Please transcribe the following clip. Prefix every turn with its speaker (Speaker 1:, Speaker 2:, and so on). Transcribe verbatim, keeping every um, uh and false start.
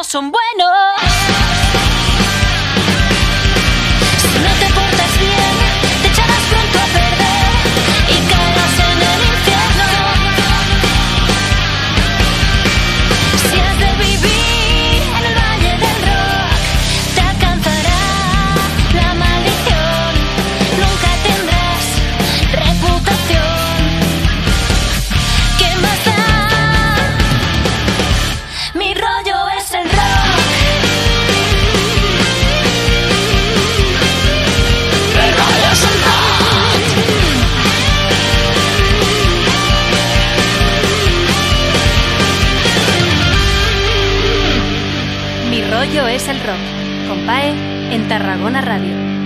Speaker 1: son buenos. Si no te portas bien, te echarás pronto a perder y caerás en el infierno. Si has de vivir en el valle del rock, te alcanzará la maldición. Nunca tendrás reputación. ¿Qué más da? Mi rollo es el rock. Mi rollo es el rock. Mi rollo es el rock. Con Pae en Tarragona Radio.